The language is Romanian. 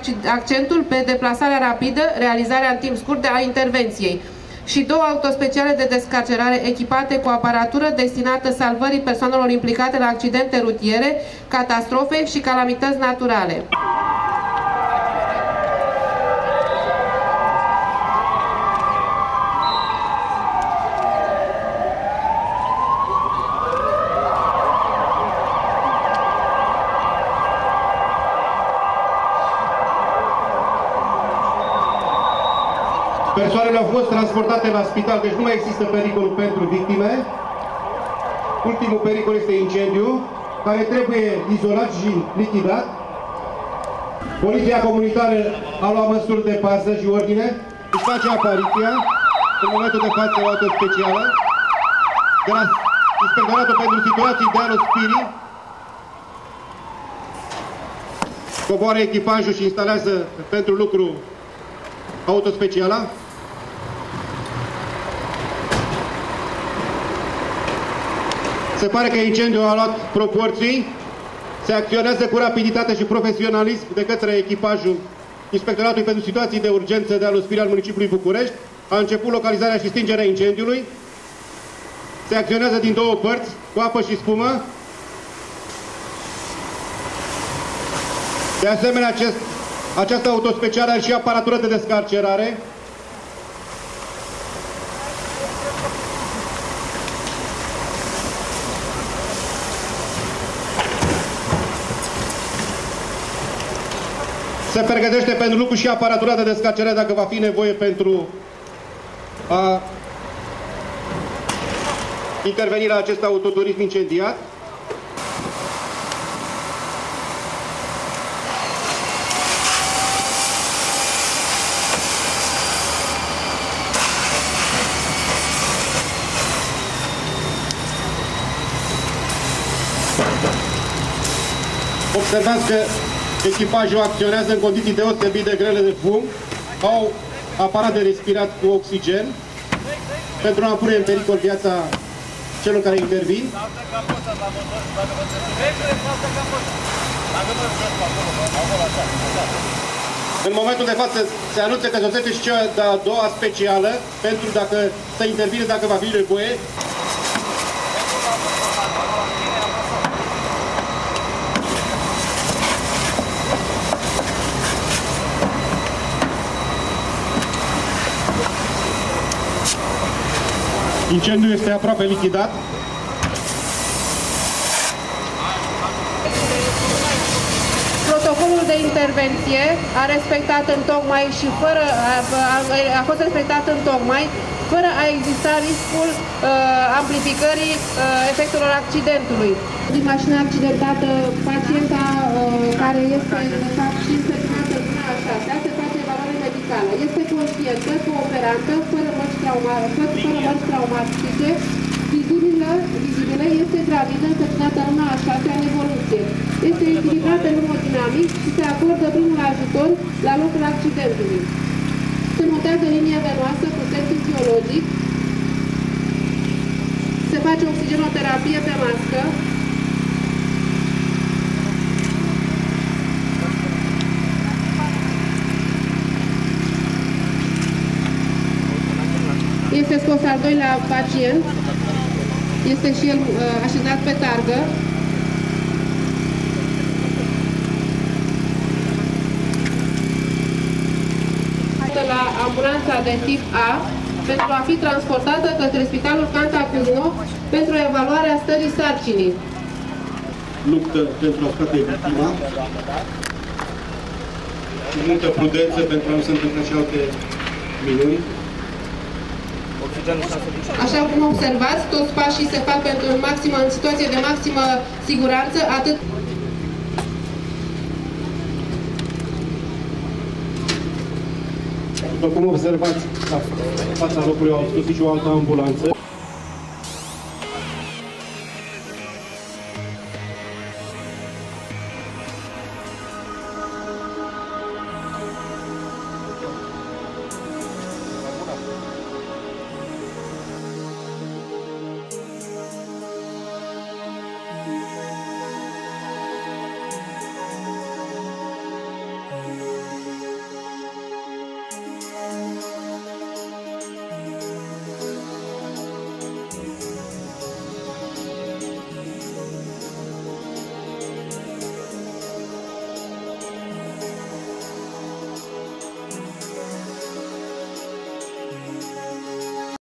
accentul pe deplasarea rapidă, realizarea în timp scurt a intervenției și 2 autospeciale de descarcerare echipate cu aparatură destinată salvării persoanelor implicate la accidente rutiere, catastrofe și calamități naturale. Persoanele au fost transportate la spital, deci nu mai există pericol pentru victime. Ultimul pericol este incendiu, care trebuie izolat și lichidat. Poliția comunitară a luat măsuri de pază și ordine, își face apariția, în momentul de față o autospecială, de la Inspectoratul pentru Situații de Alospirii, coboară echipajul și instalează pentru lucru autospeciala. Se pare că incendiul a luat proporții, se acționează cu rapiditate și profesionalism de către echipajul Inspectoratului pentru Situații de Urgență de Alospirii al municipiului București. A început localizarea și stingerea incendiului. Se acționează din 2 părți, cu apă și spumă. De asemenea, această autospecială are și aparatură de descarcerare. Se pregătește pentru lucru și aparatura de descarcerare dacă va fi nevoie pentru a interveni la acest autoturism incendiat. Observați că echipajul acționează în condiții deosebit de grele de fum, au aparat de respirat cu oxigen pentru a nu pune în pericol viața celor care intervin. În momentul de față se anunță că sosește și cea de-a doua specială pentru dacă să intervine dacă va fi nevoie. Incendiul este aproape lichidat. Protocolul de intervenție a respectat întocmai și a fost respectat întocmai fără a exista riscul amplificării efectelor accidentului. Din mașina accidentată, pacienta care este de fapt și internată în așa, se face evaluare medicală. Este conștientă, cooperantă, fără mărci traumatice, vizibile, este gravidă, însărcinată în luna a 6-a în evoluție. Este echilibrată în hemodinamic și se acordă primul ajutor la locul accidentului. Se montează linie venoasă cu set fiziologic, se face oxigenoterapie pe mască, este scos al 2-lea pacient, este și el așezat pe targă. La ambulanța de tip A pentru a fi transportată către Spitalul Cantacuzino pentru evaluarea stării sarcinii. Luptă pentru a scoate victima și multă prudență pentru a nu se întâmpla și alte minuni. Așa cum observați, toți pașii se fac în situație de maximă siguranță, atât după cum observați, la fața locului au scos și o altă ambulanță.